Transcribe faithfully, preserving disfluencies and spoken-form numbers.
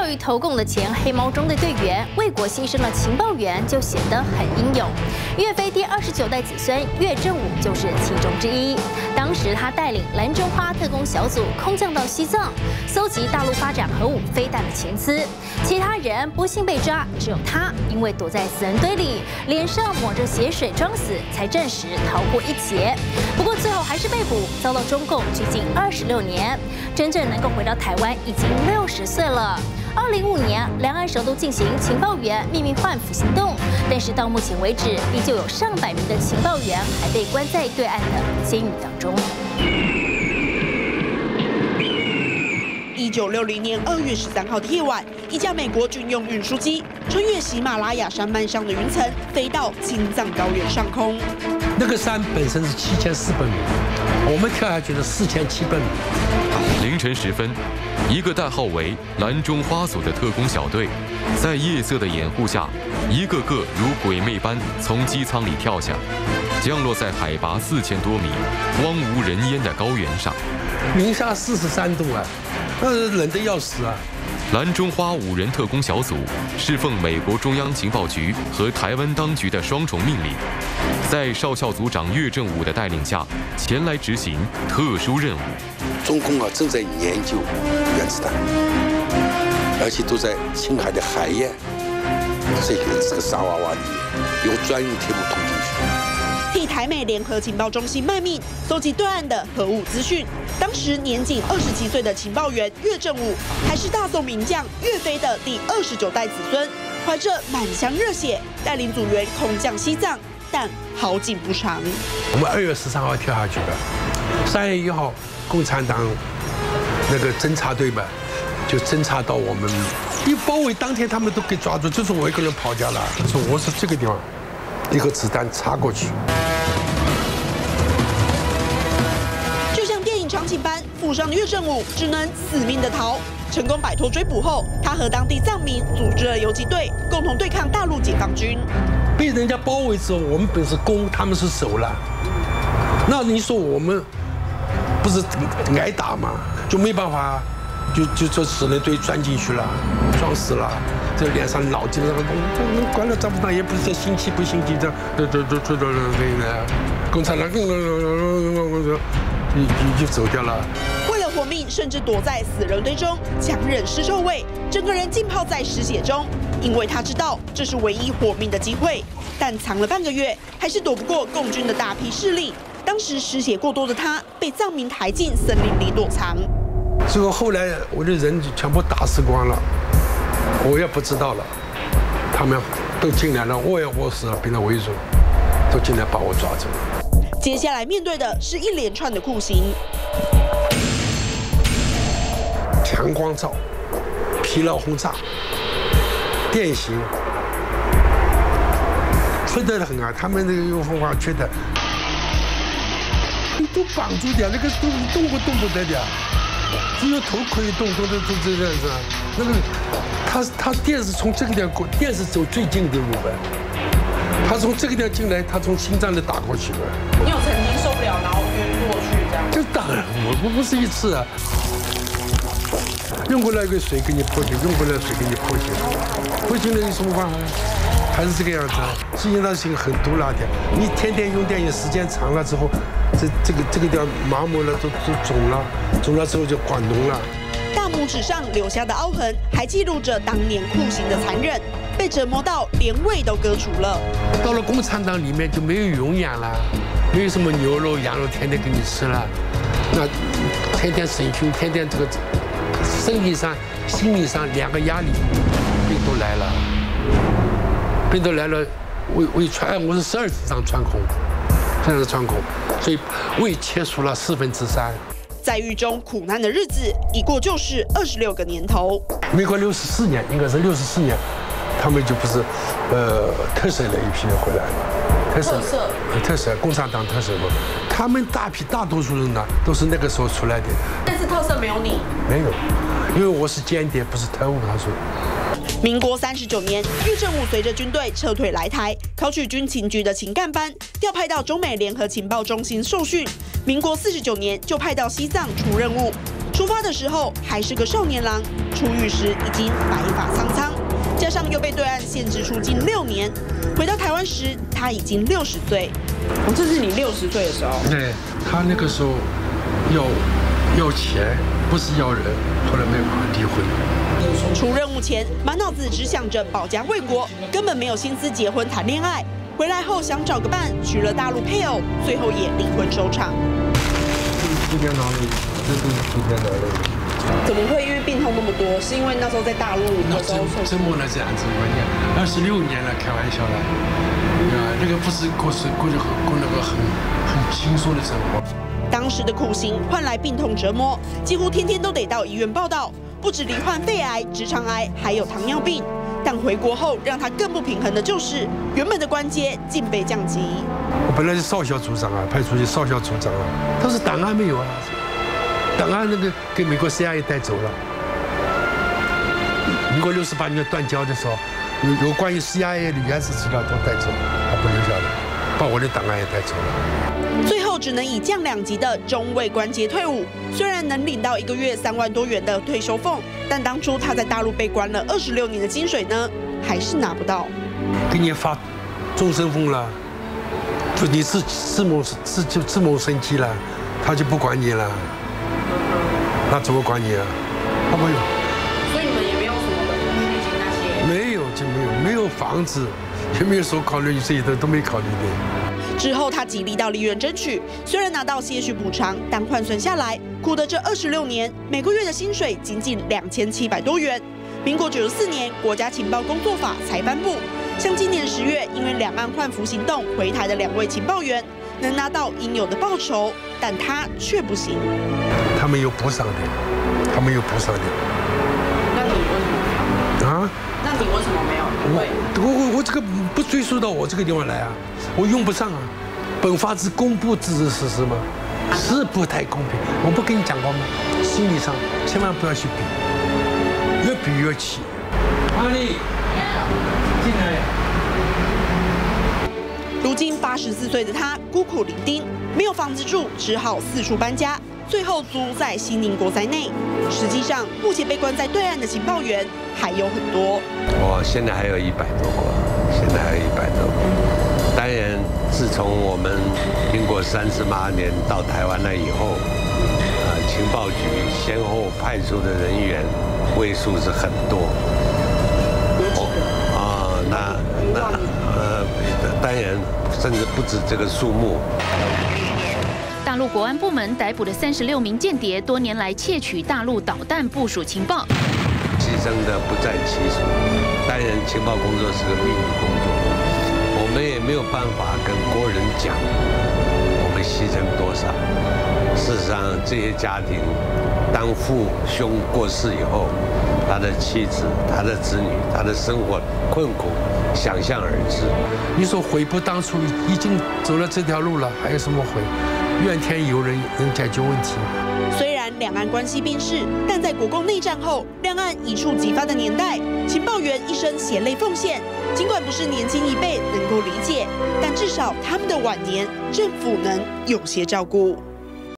于投共的前黑猫中队队员，为国牺牲的情报员就显得很英勇。岳飞第二十九代子孙岳正武就是其中之一。当时他带领蓝中花特工小组空降到西藏，搜集大陆发展核武飞弹的前资。其他人不幸被抓，只有他因为躲在死人堆里，脸上抹着血水装死，才暂时逃过一劫。不过最后还是被捕，遭到中共拘禁二十六年。真正能够回到台湾，已经六十岁了。二零一五年，两岸首都进行情报员秘密换俘行动，但是到目前为止，依旧有上百名的情报员还被关在对岸的监狱当中。 一九六零年二月十三号的夜晚，一架美国军用运输机穿越喜马拉雅山脉上的云层，飞到青藏高原上空。 那个山本身是七千四百米，我们跳下去是四千七百米。 凌晨时分，一个代号为“蓝中花组”的特工小队，在夜色的掩护下，一个个如鬼魅般从机舱里跳下，降落在海拔四千多米、荒无人烟的高原上。 零下四十三度啊，那冷得要死啊！ 蓝中花五人特工小组是奉美国中央情报局和台湾当局的双重命令，在少校组长岳正武的带领下，前来执行特殊任务。 中共啊正在研究原子弹，而且都在青海的海沿这个这个沙洼洼里面用专用铁路通进去。 替台美联合情报中心卖命，搜集对岸的核武资讯。当时年仅二十七岁的情报员岳正武，还是大宋名将岳飞的第二十九代子孙，怀着满腔热血，带领组员空降西藏，但好景不长。 我们二月十三号跳下去的，三月一号，共产党那个侦察队吧，就侦察到我们，一包围当天他们都给抓住，就是我一个人跑掉了。说我是这个地方，一颗子弹插过去。 就像电影场景般，负伤的岳正武只能死命的逃。成功摆脱追捕后，他和当地藏民组织了游击队，共同对抗大陆解放军。 被人家包围之后，我们本是攻，他们是守了。那你说我们不是挨打吗？就没办法，就就就只能对钻进去了，撞死了。这脸上脑筋上，关了张部长也不是心气不心气这，这这这这这这，共产党更就就走掉了。 为了活命，甚至躲在死人堆中，强忍尸臭味，整个人浸泡在尸血中。因为他知道这是唯一活命的机会，但藏了半个月，还是躲不过共军的大批势力。当时失血过多的他，被藏民抬进森林里躲藏。 结果后来我的人全部打死光了，我也不知道了。他们都进来了，我也饿死了，被他围住，都进来把我抓走。 接下来面对的是一连串的酷刑： 强光照、疲劳轰炸、电刑，缺德得很啊！他们那个有方法缺德。都绑住的，那个动动不动不得的，只有头可以动，动动动这样子。那个他他电是从这个地方过，电是走最近的路呗。他从这个地方进来，他从心脏里打过去呗。 你有曾经受不了，然后晕过去这样？ 这当然，我我不是一次啊。用过来一个水给你泼血，用过来水给你泼血，不行了有什么办法？还是这个样子，实际上是很毒辣的。你天天用电，时间长了之后，这这个这个地方麻木了，都都肿了，肿了之后就管脓了。 大拇指上留下的凹痕，还记录着当年酷刑的残忍，被折磨到连胃都割除了。 到了共产党里面就没有永远了，没有什么牛肉、羊肉天天给你吃了，那天天审讯，天天这个生理上、心理上两个压力，病都来了。病都来了，胃胃穿，我是十二指肠穿孔，这样的穿孔，所以胃切除了四分之三。 在狱中苦难的日子一过就是二十六个年头。 民国六十四年，应该是六十四年，他们就不是，呃，特赦了一批人回来了，特赦，特赦，共产党特赦嘛。他们大批大多数人呢，都是那个时候出来的。 但是特赦没有你？ 没有，因为我是间谍，不是特务。他说。 民国三十九年，岳正武随着军队撤退来台，考取军情局的情干班，调派到中美联合情报中心受训。民国四十九年就派到西藏出任务。 出发的时候还是个少年郎，出狱时已经白发苍苍，加上又被对岸限制出境六年，回到台湾时他已经六十岁。哦，这是你六十岁的时候？ 对，他那个时候要要钱，不是要人，后来没办法离婚。 出任务前，满脑子只想着保家卫国，根本没有心思结婚谈恋爱。回来后想找个伴，娶了大陆配偶，最后也离婚收场。 这边哪里？这是这边哪里？ 怎么会因为病痛那么多？是因为那时候在大陆的时候受折磨了这样子，我念二十六年了，开玩笑了。啊，那个不是过是过着过那个很很轻松的生活。 当时的苦行换来病痛折磨，几乎天天都得到医院报到，不止罹患肺癌、直肠癌，还有糖尿病。但回国后让他更不平衡的就是，原本的官阶竟被降级。 我本来是少校组长啊，派出去少校组长啊，但是档案没有啊，档案那个给美国 C I A 带走了。民国六十八年断交的时候，有有关于 C I A 的原始资料都带走，还不留下来，把我的档案也带走了。 最后只能以降两级的中尉官阶退伍。虽然能领到一个月三万多元的退休俸，但当初他在大陆被关了二十六年的薪水呢，还是拿不到。 给你发终身俸了，就你自自谋自就自谋生计了，他就不管你了，那怎么管你啊？他没有。 所以你们也没有什么的税金那些？ 没有就没有，没有房子，也没有说考虑这些的都没考虑的。 之后，他极力到立院争取，虽然拿到些许补偿，但换算下来，苦的这二十六年，每个月的薪水仅仅两千七百多元。民国九十四年，国家情报工作法才颁布，像今年十月，因为两岸换俘行动回台的两位情报员，能拿到应有的报酬，但他却不行。 他们有补偿的，他们有补偿的。 那你为什么没有？啊？那你为什么没有？ 我我我我这个不追溯到我这个地方来啊，我用不上啊。本法是公布自治事实吗？是不太公平。我不跟你讲过吗？心理上千万不要去比，越比越气。阿丽，进来。 如今八十四岁的他孤苦伶仃，没有房子住，只好四处搬家，最后租在西宁国宅内。实际上，目前被关在对岸的情报员还有很多。 我现在还有一百多个，现在还有一百多个。当然，自从我们民国三十八年到台湾了以后，呃，情报局先后派出的人员位数是很多。啊、呃，那那呃，当然甚至不止这个数目。 大陆国安部门逮捕的三十六名间谍，多年来窃取大陆导弹部署情报， 牺牲的不在其数。当然，情报工作是个秘密工作，我们也没有办法跟国人讲我们牺牲多少。事实上，这些家庭当父兄过世以后，他的妻子、他的子女、他的生活困苦，想象而知。 你说悔不当初，已经走了这条路了，还有什么悔？怨天尤人能解决问题。 虽然两岸关系冰释，但在国共内战后，两岸一触即发的年代，情报员一生血泪奉献。尽管不是年轻一辈能够理解，但至少他们的晚年，政府能有些照顾。